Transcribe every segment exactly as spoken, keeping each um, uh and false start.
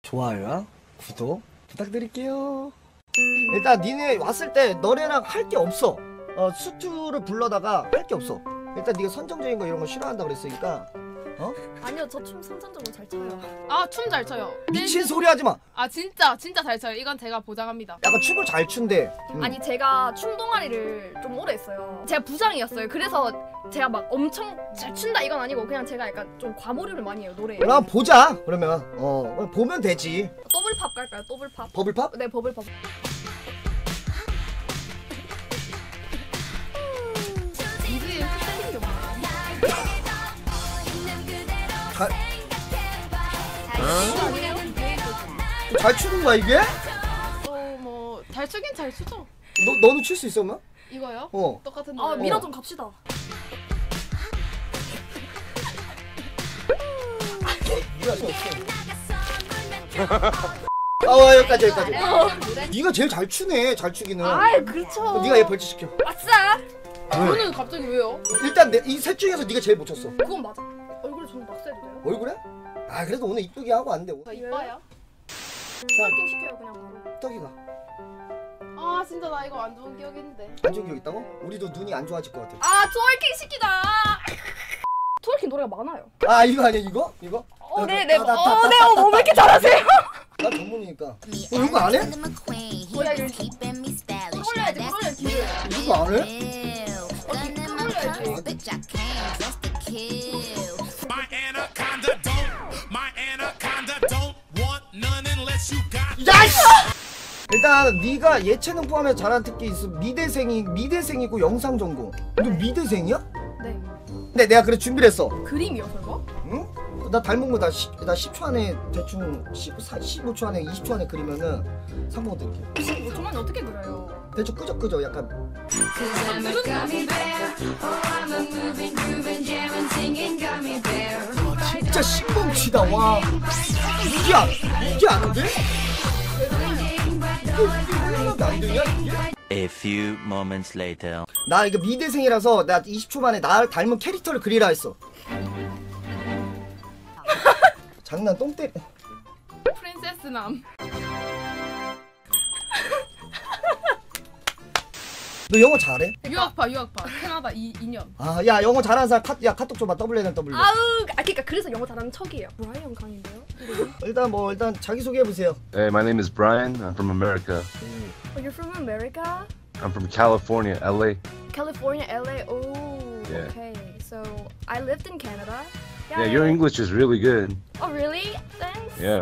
좋아요와 구독 부탁드릴게요. 일단 니네 왔을 때 너네랑 할 게 없어. 어, 수투를 불러다가 할 게 없어. 일단 네가 선정적인 거 이런 거 싫어한다 그랬으니까. 어? 아니요, 저 춤 선천적으로 잘 춰요. 아, 춤 잘 춰요. 미친 소리 하지 마. 아, 진짜 진짜 잘 춰요. 이건 제가 보장합니다. 약간 춤을 잘 춘대. 음. 아니, 제가 춤 동아리를 좀 오래 했어요. 제가 부장이었어요. 그래서 제가 막 엄청 잘 춘다 이건 아니고 그냥 제가 약간 좀 과몰입을 많이 해요, 노래에. 그럼 보자. 그러면 어 보면 되지. 더블팝 갈까요? 더블팝? 버블팝? 네, 버블팝. 이제 헷갈린 게 없네. 잘, 아니에요? 잘 추는 거야 이게? 어, 뭐 잘 추긴 잘 추죠. 너 너는 출 수 있어 엄마? 이거요? 어. 똑같은 아, 노래. 미라 좀 갑시다. 미라 좀 없어. 아 여기까지 여기까지. 네가 제일 잘 추네. 잘 추기는. 아이, 그렇죠. 네가 얘 벌칙시켜. 아싸! 저는 갑자기 왜요? 일단 이 셋 중에서 네가 제일 못 췄어. 그건 맞아. 얼굴에 저는 낙서해도 돼요? 얼굴에? 아 그래도 오늘 이쁘게 하고 왔는데. 저 이뻐요? 파이팅 시켜요, 그냥 바로. 떡이가 아, 진짜 나 이거 안 좋은 기억이 있는데. 안 좋은 기억 있다고? 우리도 눈이 안 좋아질 것 같아. 아, 트월킹 시키다! 트월킹 노래가 많아요. 아 이거 아니야 이거? 이거? 어, 네, 네. 어, 네. 어, 뭐 왜 이렇게 잘하세요? 나 전문이니까. 어 이거 안 해? 뭐야, 이거. 끌어올려야지, 끌어올려야지. 이거 안 해? My anaconda don't, my anaconda don't want none unless you got. 야이씨! 일단 네가 예체능 포함해서 잘하는 특기 있어. 미대생이 미대생이고 영상 전공. 너 미대생이야? 네. 근데 내가 그래 준비를 했어. 그림이요, 설마? 응? 나 닮은 거 나 나 십 초 안에 대충 십오 초 안에 이십 초 안에 그리면은 상품 드릴게. 십오 초만 어떻게 그려요? 대충 끄적끄적 약간. 진짜 신봉치다 와. 이게 안 이게 안 돼? 이게 이게 안 되냐 이게? A few moments later. 나 이거 미대생이라서 나 이십 초 만에 나를 닮은 캐릭터를 그리라 했어. 장난 똥 때려. 프린세스 남. 너 영어 잘해? 유학파, 유학파. 캐나다 이 년. 아, 야 영어 잘하는 사람 카, 야 카톡 줘봐. 더블유 엔 더블유. 아우, 아, 그니까 그래서 영어 잘하는 척이에요. 브라이언 강인데요? 일단 뭐 일단 자기 소개해 보세요. Hey, my name is Brian. I'm from America. Oh, you're from America? I'm from California, L A. California, L A. Oh, Yeah. okay. So I lived in Canada. Yeah, your English is really good. Oh, really? Thanks. Yeah.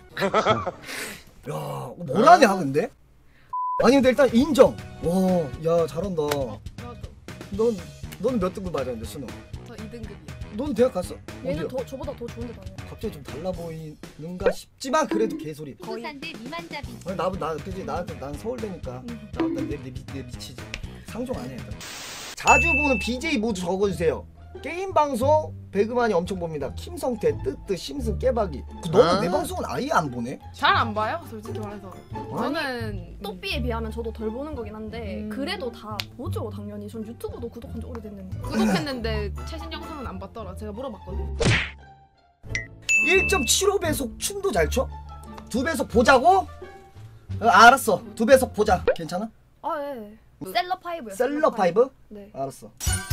야, 뭐라냐 근데? 아니 근데 일단 인정. 와, 야 잘한다. 어, 나도. 넌 넌 몇 등급 맞았는데 수능? 저 이 등급이요. 넌 대학 갔어? 얘는 어디야? 더 저보다 더 좋은데 다녀요. 갑자기 좀 달라 보이는가 싶지만 그래도 개소리. 부산대 미만잡이. 아니 나도 나 그지 나한테 난 서울대니까 나내내 내 미치지. 상종 안 해. 일단. 자주 보는 비제이 모두 적어주세요. 게임 방송 배그만이 엄청 봅니다. 김성태, 뜨뜨, 심슨, 깨박이. 그 너는 내 방송은 아예 안 보네? 잘 안 봐요, 솔직히 말해서. 어? 저는 또삐에 비하면 저도 덜 보는 거긴 한데 음. 그래도 다 보죠 당연히. 전 유튜브도 구독한 지 오래됐는데. 구독했는데 최신 영상은 안 봤더라. 제가 물어봤거든요. 일 점 칠오 배속 춤도 잘 춰? 두 배속 보자고? 어, 알았어. 두 배속 보자. 괜찮아? 아, 예. 셀러 파이브요. 셀러 파이브? 네. 알았어.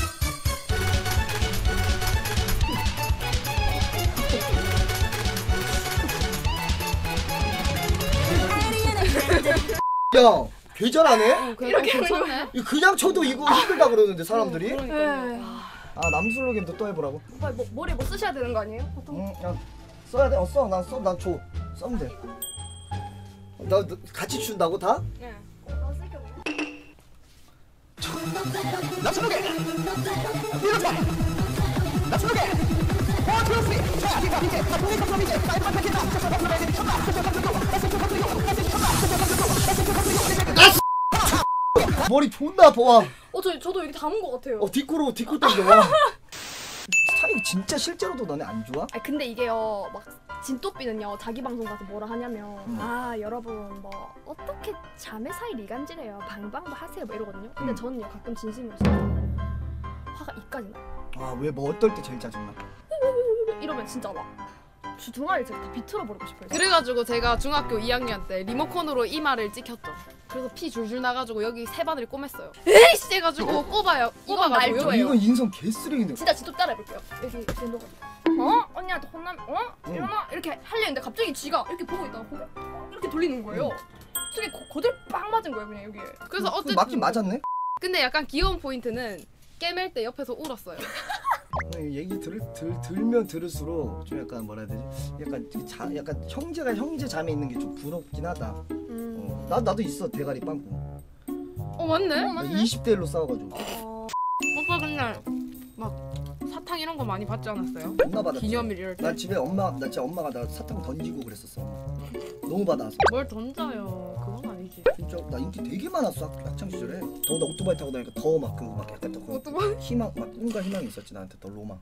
야, 개 잘하네? 어, 이렇게 괜찮네. 이거 그냥 쳐도 이거 힘들다 그러는데 사람들이? 그러니까요. 예. 아, 남슬로 게임도 또 해보라고? 오빠 뭐, 머리 뭐 쓰셔야 되는 거 아니에요? 보통. 응, 야, 써야 돼? 어, 써. 난 써. 난 줘. 써면 돼. 나, 너 같이 준다고 다? 예. 어, 나 쓸게 없네. 머리 존나 아파. 와. 어, 저 저도 여기 담은 거 같아요. 어, 뒷코로 뒷코 때문에 와. 사장님 진짜 실제로도 너네 안 좋아? 아, 근데 이게요, 막 진또삐는요 자기 방송 가서 뭐라 하냐면 음. 아 여러분 뭐 어떻게 자매 사이 리간지래요, 방방도 하세요 뭐 이러거든요. 근데 음. 저는요 가끔 진심으로 진짜 화가 이까지 나. 아, 왜 뭐 어떨 때 제일 짜증나? 이러면 진짜 막 주둥아리 제가 다 비틀어 버리고 싶어요. 그래가지고 제가 중학교 이 학년 때 리모컨으로 이마를 찍혔죠. 그래서 피 줄줄 나가지고 여기 세 바늘이 꼬맸어요. 에이씨 해가지고 꼽아요. 이건 꼽아가지고 말조예요. 이건 인성 개쓰레기네. 진짜 직접 따라해볼게요. 여기 왼도가 어? 언니한테 혼나면 어? 응. 일어나? 이렇게 하려 했는데 갑자기 쥐가 이렇게 보고 있다가 고개 이렇게 돌리는 거예요. 저게 고, 고들 빵 맞은 거예요 그냥 여기에. 그래서 어쨌든 맞긴 맞았네. 근데 약간 귀여운 포인트는 깨맬 때 옆에서 울었어요. 얘기 들, 들, 들면 들을수록 좀 약간 뭐라 해야 되지? 약간 이 자, 약간 형제가 형제 자매 있는 게 좀 부럽긴 하다. 음. 어, 나 나도 있어 대가리 빵꾸. 어 맞네? 어, 나 맞네. 이십 대 일로 싸워가지고 오빠 근데 막 사탕 이런 거 많이 받지 않았어요? 존나 받았지. 기념일 이럴 때? 나 집에 엄마 나 진짜 엄마가 나 사탕 던지고 그랬었어. 너무 받아서. 뭘 던져요. 그건 아니지. 진짜 나 인기 되게 많았어 학, 학창 시절에. 더나 오토바이 타고 다니까 더 막 그 막 약간 더 오토바이? 희망 막 꿈과 희망이 있었지 나한테 더 로망.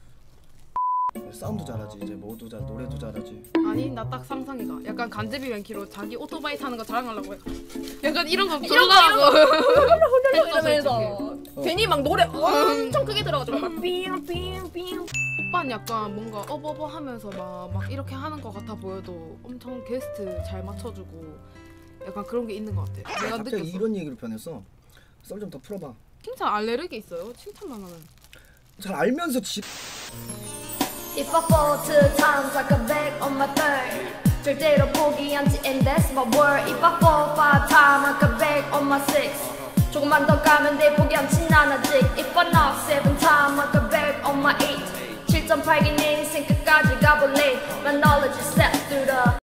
싸움도 잘하지 이제 뭐도 잘 노래도 잘하지. 아니 나 딱 상상이가 약간 간제비 왼키로 자기 오토바이 타는 거 자랑하려고 해. 약간 이런 거 이런 거, 졸라하고 이러면서 괜히 막 노래 엄청 크게 들어가지고 막 삥삥삥. 오빠는 약간 뭔가 어버버 하면서 막, 막 이렇게 하는 거 같아 보여도 엄청 게스트 잘 맞춰주고 약간 그런 게 있는 것 같아. 내가 갑자기 느꼈어. 이런 얘기로 변했어. 썰 좀 더 풀어봐. 칭찬 알레르기 있어요? 칭찬만 하면. 잘 알면서 지. If I fall two times like a bag on my third 절대로 포기 않지 and that's my word. If I fall five times like a bag on my six 조금만 더 가면 돼 포기 않진 않아 아직. If I knock seven times like a bag on my eight 칠 점 팔 기 내 인생 끝까지 가볼래. My knowledge is set through the